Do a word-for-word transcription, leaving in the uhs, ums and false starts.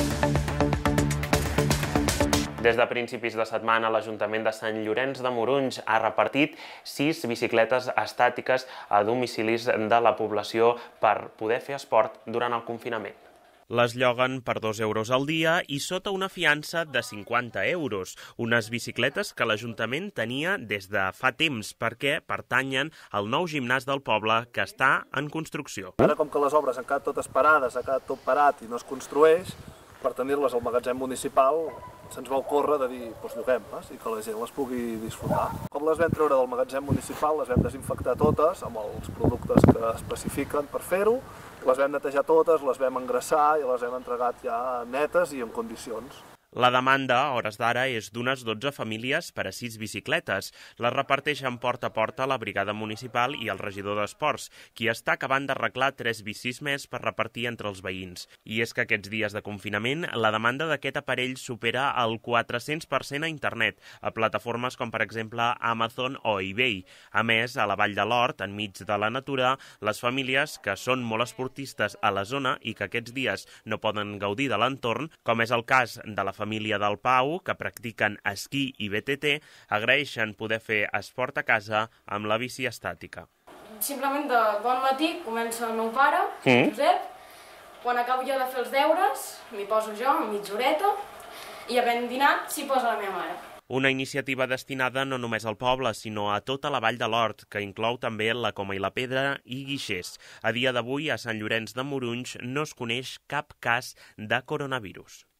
Des de principis de setmana, l'Ajuntament de Sant Llorenç de Morunys ha repartit sis bicicletes estàtiques a domicilis de la població per poder fer esport durant el confinament. Les lloguen per dos euros al dia i sota una fiança de cinquanta euros. Unes bicicletes que l'Ajuntament tenia des de fa temps perquè pertanyen al nou gimnàs del poble que està en construcció. Ara, com que les obres han quedat totes parades, ha quedat tot parat i no es construeix, per tenir-les al magatzem municipal se'ns va ocórrer de dir, doncs lloguem-les i que la gent les pugui disfrutar. Com les vam treure del magatzem municipal, les vam desinfectar totes amb els productes que especifiquen per fer-ho, les vam netejar totes, les vam engrassar i les hem entregat ja netes i en condicions. La demanda, a hores d'ara, és d'unes dotze famílies per a sis bicicletes. Les reparteixen porta a porta la brigada municipal i el regidor d'Esports, qui està acabant d'arreglar tres bicis més per repartir entre els veïns. I és que aquests dies de confinament, la demanda d'aquest aparell supera el quatre-cents per cent a internet, a plataformes com per exemple Amazon o eBay. A més, a la Vall de l'Hort, enmig de la natura, les famílies que són molt esportistes a la zona i que aquests dies no poden gaudir de l'entorn, com és el cas de la família família del Pau, que practiquen esquí i B T T, agraeixen poder fer esport a casa amb la bici estàtica. Simplement de bon matí comença el meu pare, mm. Josep, quan acabo jo de fer els deures, m'hi poso jo, mitja horeta, i havent dinat s'hi posa la meva mare. Una iniciativa destinada no només al poble, sinó a tota la Vall de l'Hort, que inclou també la Coma i la Pedra i Guixers. A dia d'avui, a Sant Llorenç de Morunys no es coneix cap cas de coronavirus.